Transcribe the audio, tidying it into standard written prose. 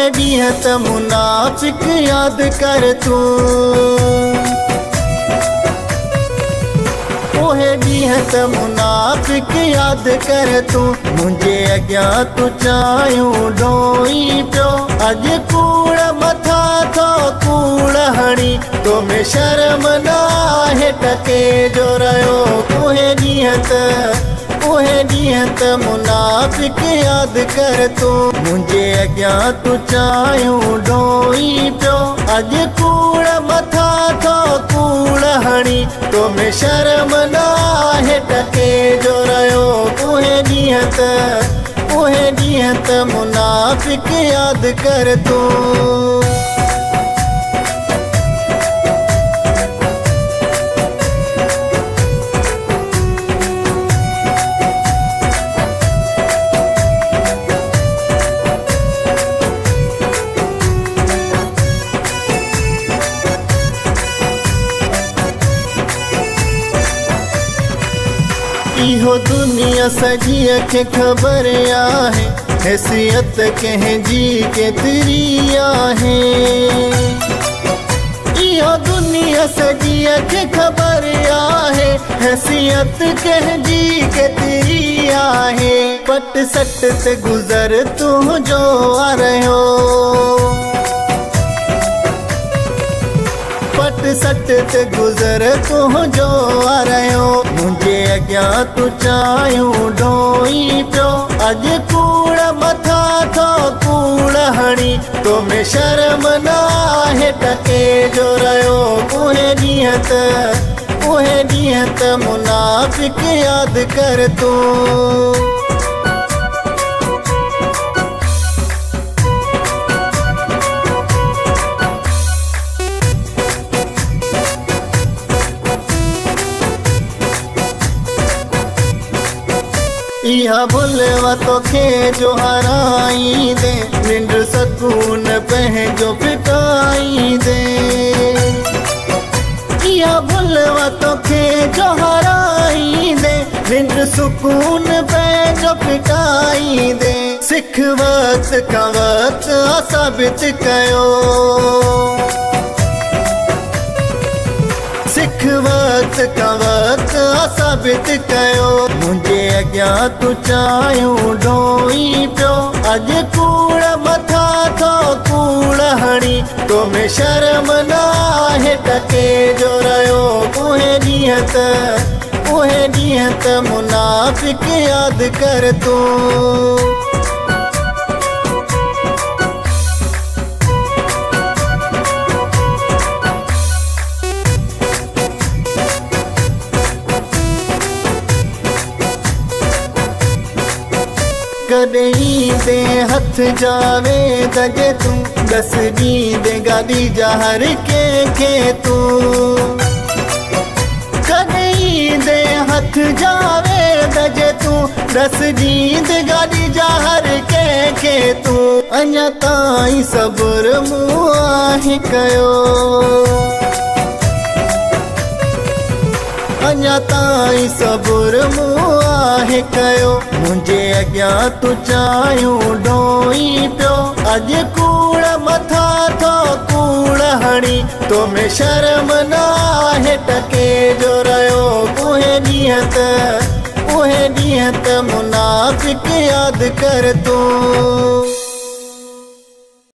ॾींहं त मुनाफ़िक यादि कर तूं, ओहे ॾींहं त मुनाफ़िक यादि कर तूं। मुंहिंजे अॻियां तूं चाहियूं ढोई पियो, अॼु कूड़ मथां थो कूड़ हणी, तो में शर्म न आहे टके जो रहियो। ओहे ॾींहं त मुनाफ़िक यादि कर तूं, मुंहिंजे अॻियां तूं चाहियूं ढोई पियो, अॼु कूड़ मथां थो कूड़ हणी, तो में शर्म न आहे टके जो रहियो। ओहे ॾींहं त मुनाफ़िक यादि कर तूं। इहो दुनिया सॼीअ खे ख़बर आहे, हैसियत कंहिंजी केतिरी आहे। इहो दुनिया सॼीअ खे ख़बर आहे, हैसियत कंहिंजी केतिरी आहे। पट सट ते गुज़र तुंहिंजो आ रहियो, पट सट ते गुज़र तुंहिंजो आ रहियो। मुंहिंजे अॻियां तूं चाहियूं ढोई पियो, अॼु कूड़ मथां थो कूड़ हणी, तो में शर्म न आहे टके जो रहियो। ओहे ॾींहं त मुनाफ़िक यादि कर तूं। इहा भुलवा तोखे जो हराई दे, निंड सुकून पंहिंजो फिटाई दे। इहा भुलवा तोखे जो हराई दे, निंड सुकून पंहिंजो फिटाई दे। सिख वक्त का वक्त साबित कयो, सिख वक्त का वक्त साबित कयो। मुंहिंजे अॻियां तूं चाहियूं ढोई पियो, अॼु कूड़ मथां थो कूड़ हणी, तो में शर्म न आहे टके जो रहियो। ओहे ॾींहं त मुनाफ़िक यादि कर तूं। कॾहिं दे हथ जावे दजे तूं, दस ॾींहं दे गाॾी जा हर कंहिंखे तूं। कॾहिं दे हथ जावे दजे तूं, दस ॾींहं दे गाॾी जा हर कंहिंखे तूं। अञा ताईं सब्र मूं आहे कयो, अञा ताईं सब्र मूं आहे कयो। मुंहिंजे अॻियां तूं चाहियूं ढोई पियो, अॼु कूड़ मथां थो कूड़ हणी, तो में शर्म न आहे टके जो रहियो। ओहे ॾींहं त मुनाफ़िक यादि कर तूं।